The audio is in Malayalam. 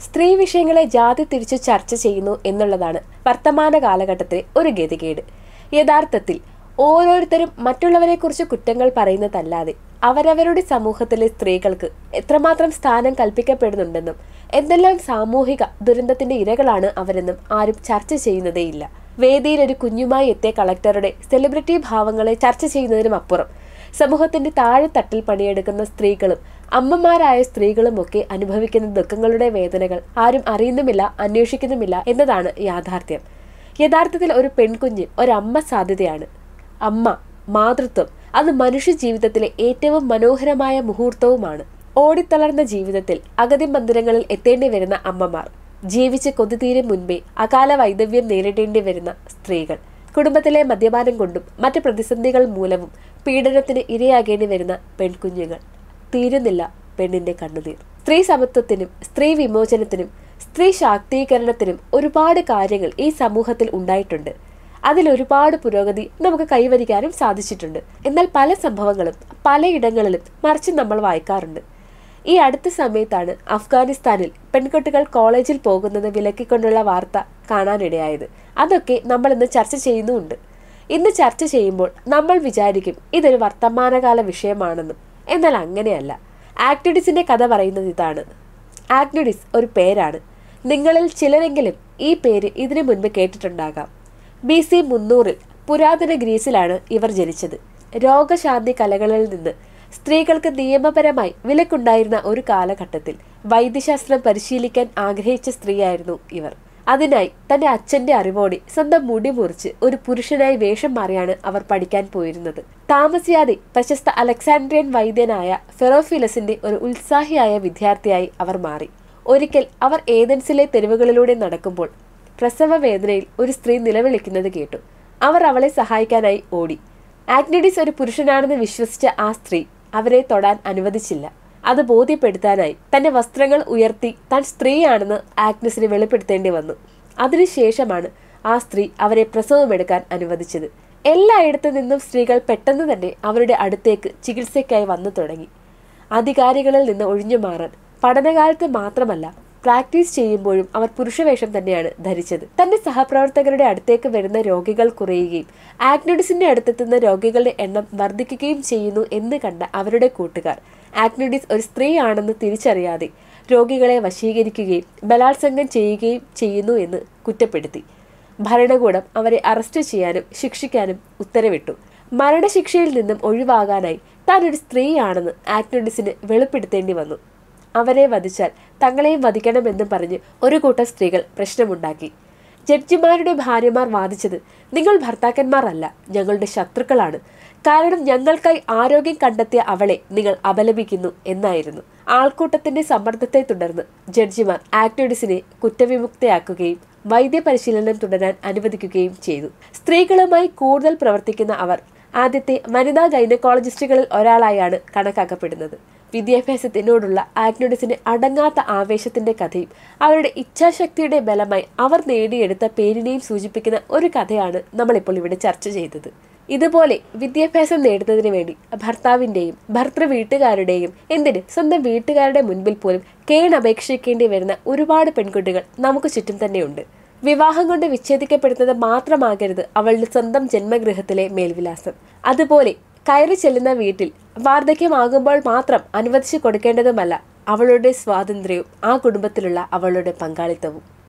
സ്ത്രീ വിഷയങ്ങളെ ജാതി തിരിച്ചു ചർച്ച ചെയ്യുന്നു എന്നുള്ളതാണ് വർത്തമാന കാലഘട്ടത്തിലെ ഒരു ഗതികേട്. യഥാർത്ഥത്തിൽ ഓരോരുത്തരും മറ്റുള്ളവരെക്കുറിച്ച് കുറ്റങ്ങൾ പറയുന്നതല്ലാതെ അവരവരുടെ സമൂഹത്തിലെ സ്ത്രീകൾക്ക് എത്രമാത്രം സ്ഥാനം കൽപ്പിക്കപ്പെടുന്നുണ്ടെന്നും എന്തെല്ലാം സാമൂഹിക ദുരന്തത്തിന്റെ ഇരകളാണ് അവരെന്നും ആരും ചർച്ച ചെയ്യുന്നതേയില്ല. വേദിയിൽ ഒരു കുഞ്ഞുമായി എത്തിയ കളക്ടറുടെ സെലിബ്രിറ്റി ഭാവങ്ങളെ ചർച്ച ചെയ്യുന്നതിനും അപ്പുറം സമൂഹത്തിന്റെ താഴെത്തട്ടിൽ പണിയെടുക്കുന്ന സ്ത്രീകളും അമ്മമാരായ സ്ത്രീകളുമൊക്കെ അനുഭവിക്കുന്ന ദുഃഖങ്ങളുടെ വേദനകൾ ആരും അറിയുന്നുമില്ല, അന്വേഷിക്കുന്നുമില്ല എന്നതാണ് യാഥാർത്ഥ്യം. യഥാർത്ഥത്തിൽ ഒരു പെൺകുഞ്ഞ് ഒരമ്മ സാധ്യതയാണ്. അമ്മ, മാതൃത്വം, അത് മനുഷ്യ ജീവിതത്തിലെ ഏറ്റവും മനോഹരമായ മുഹൂർത്തവുമാണ്. ഓടിത്തളർന്ന ജീവിതത്തിൽ അഗതി മന്ദിരങ്ങളിൽ എത്തേണ്ടി വരുന്ന അമ്മമാർ, ജീവിച്ച് കൊതിതീരെ മുൻപേ അകാല വൈദവ്യം നേരിടേണ്ടി വരുന്ന സ്ത്രീകൾ, കുടുംബത്തിലെ മദ്യപാനം കൊണ്ടും മറ്റ് പ്രതിസന്ധികൾ മൂലവും പീഡനത്തിന് ഇരയാകേണ്ടി വരുന്ന പെൺകുഞ്ഞുങ്ങൾ. തീരുന്നില്ല പെണ്ണിന്റെ കണ്ണുനീർ. സ്ത്രീ സമത്വത്തിനും സ്ത്രീ വിമോചനത്തിനും സ്ത്രീ ശാക്തീകരണത്തിനും ഒരുപാട് കാര്യങ്ങൾ ഈ സമൂഹത്തിൽ ഉണ്ടായിട്ടുണ്ട്. അതിലൊരുപാട് പുരോഗതി നമുക്ക് കൈവരിക്കാനും സാധിച്ചിട്ടുണ്ട്. എന്നാൽ പല സംഭവങ്ങളും പലയിടങ്ങളിലും മറിച്ച് നമ്മൾ വായിക്കാറുണ്ട്. ഈ അടുത്ത സമയത്താണ് അഫ്ഗാനിസ്ഥാനിൽ പെൺകുട്ടികൾ കോളേജിൽ പോകുന്നത് വിലക്കിക്കൊണ്ടുള്ള വാർത്ത കാണാനിടയായത്. അതൊക്കെ നമ്മൾ ഇന്ന് ചർച്ച ചെയ്യുന്നുമുണ്ട്. ഇന്ന് ചർച്ച ചെയ്യുമ്പോൾ നമ്മൾ വിചാരിക്കും ഇതൊരു വർത്തമാനകാല വിഷയമാണെന്നും. എന്നാൽ അങ്ങനെയല്ല. ആക്ടിവിഡിസിന്റെ കഥ പറയുന്നത് ഇതാണ്. ആക്ടിവിഡിസ് ഒരു പേരാണ്. നിങ്ങളിൽ ചിലരെങ്കിലും ഈ പേര് ഇതിനു മുൻപ് കേട്ടിട്ടുണ്ടാകാം. BC 300 പുരാതന ഗ്രീസിലാണ് ഇവർ ജനിച്ചത്. രോഗശാന്തി കലകളിൽ നിന്ന് സ്ത്രീകൾക്ക് നിയമപരമായി വിലക്കുണ്ടായിരുന്ന ഒരു കാലഘട്ടത്തിൽ വൈദ്യശാസ്ത്രം പരിശീലിക്കാൻ ആഗ്രഹിച്ച സ്ത്രീയായിരുന്നു ഇവർ. അതിനായി തന്റെ അച്ഛന്റെ അറിവോടെ സ്വന്തം മുടി മുറിച്ച് ഒരു പുരുഷനായി വേഷം മാറിയാണ് അവർ പഠിക്കാൻ പോയിരുന്നത്. താമസിയാതെ പ്രശസ്ത അലക്സാൻഡ്രിയൻ വൈദ്യനായ ഫെറോഫിലസിന്റെ ഒരു ഉത്സാഹിയായ വിദ്യാർത്ഥിയായി അവർ മാറി. ഒരിക്കൽ അവർ ഏതൻസിലെ തെരുവുകളിലൂടെ നടക്കുമ്പോൾ പ്രസവ വേദനയിൽ ഒരു സ്ത്രീ നിലവിളിക്കുന്നത് കേട്ടു. അവർ അവളെ സഹായിക്കാനായി ഓടി. ആഗ്നഡിസ് ഒരു പുരുഷനാണെന്ന് വിശ്വസിച്ച ആ സ്ത്രീ അവരെ തൊടാൻ അനുവദിച്ചില്ല. അത് ബോധ്യപ്പെടുത്താനായി തന്റെ വസ്ത്രങ്ങൾ ഉയർത്തി താൻ സ്ത്രീയാണെന്ന് ആഗ്നസിന് വെളിപ്പെടുത്തേണ്ടി വന്നു. അതിനുശേഷമാണ് ആ സ്ത്രീ അവരെ പ്രസവമെടുക്കാൻ അനുവദിച്ചത്. എല്ലായിടത്തു നിന്നും സ്ത്രീകൾ പെട്ടെന്ന് തന്നെ അവരുടെ അടുത്തേക്ക് ചികിത്സയ്ക്കായി വന്നു തുടങ്ങി. അധികാരികളിൽ നിന്ന് ഒഴിഞ്ഞു മാറാൻ പഠനകാലത്ത് മാത്രമല്ല പ്രാക്ടീസ് ചെയ്യുമ്പോഴും അവർ പുരുഷവേഷം തന്നെയാണ് ധരിച്ചത്. തന്റെ സഹപ്രവർത്തകരുടെ അടുത്തേക്ക് വരുന്ന രോഗികൾ കുറയുകയും ആഗ്നഡിസിന്റെ അടുത്തെത്തുന്ന രോഗികളുടെ എണ്ണം വർദ്ധിക്കുകയും ചെയ്യുന്നു എന്ന് കണ്ട അവരുടെ കൂട്ടുകാർ ആഗ്നഡിസ് ഒരു സ്ത്രീയാണെന്ന് തിരിച്ചറിയാതെ രോഗികളെ വശീകരിക്കുകയും ബലാത്സംഗം ചെയ്യുകയും ചെയ്യുന്നു എന്ന് കുറ്റപ്പെടുത്തി. ഭരണകൂടം അവരെ അറസ്റ്റ് ചെയ്യാനും ശിക്ഷിക്കാനും ഉത്തരവിട്ടു. മരണശിക്ഷയിൽ നിന്നും ഒഴിവാകാനായി താൻ ഒരു സ്ത്രീയാണെന്ന് ആഗ്നഡിസിന് വെളിപ്പെടുത്തേണ്ടി വന്നു. അവരെ വധിച്ചാൽ തങ്ങളെയും വധിക്കണമെന്നും പറഞ്ഞ് ഒരു കൂട്ടം സ്ത്രീകൾ പ്രശ്നമുണ്ടാക്കി. ജഡ്ജിമാരുടെ ഭാര്യമാർ വാദിച്ചത്, നിങ്ങൾ ഭർത്താക്കന്മാർ അല്ല, ഞങ്ങളുടെ ശത്രുക്കളാണ്. കാരണം ഞങ്ങൾക്കായി ആരോഗ്യം കണ്ടെത്തിയ അവളെ നിങ്ങൾ അപലപിക്കുന്നു എന്നായിരുന്നു. ആൾക്കൂട്ടത്തിന്റെ സമ്മർദ്ദത്തെ തുടർന്ന് ജഡ്ജിമാർ ആഗ്നഡിസിനെ കുറ്റവിമുക്തയാക്കുകയും വൈദ്യപരിശീലനം തുടരാൻ അനുവദിക്കുകയും ചെയ്തു. സ്ത്രീകളുമായി കൂടുതൽ പ്രവർത്തിക്കുന്ന അവർ ആദ്യത്തെ വനിതാ ഗൈനക്കോളജിസ്റ്റുകളിൽ ഒരാളായാണ് കണക്കാക്കപ്പെടുന്നത്. വിദ്യാഭ്യാസത്തിനോടുള്ള ആഗ്നഡിസിന്റെ അടങ്ങാത്ത ആവേശത്തിന്റെ കഥയും അവരുടെ ഇച്ഛാശക്തിയുടെ ബലമായി അവർ നേടിയെടുത്ത പേരിനെയും സൂചിപ്പിക്കുന്ന ഒരു കഥയാണ് നമ്മളിപ്പോൾ ഇവിടെ ചർച്ച ചെയ്തത്. ഇതുപോലെ വിദ്യാഭ്യാസം നേടുന്നതിന് വേണ്ടി ഭർത്താവിന്റെയും ഭർത്തൃ വീട്ടുകാരുടെയും എന്തിന് സ്വന്തം വീട്ടുകാരുടെ മുൻപിൽ പോലും കേണപേക്ഷിക്കേണ്ടി വരുന്ന ഒരുപാട് പെൺകുട്ടികൾ നമുക്ക് ചുറ്റും തന്നെയുണ്ട്. വിവാഹം കൊണ്ട് വിച്ഛേദിക്കപ്പെടുന്നത് മാത്രമാകരുത് അവളുടെ സ്വന്തം ജന്മഗൃഹത്തിലെ മേൽവിലാസം. അതുപോലെ കയറി ചെല്ലുന്ന വീട്ടിൽ വാർദ്ധക്യമാകുമ്പോൾ മാത്രം അനുവദിച്ചു കൊടുക്കേണ്ടതുമല്ല അവളുടെ സ്വാതന്ത്ര്യവും ആ കുടുംബത്തിലുള്ള അവളുടെ പങ്കാളിത്തവും.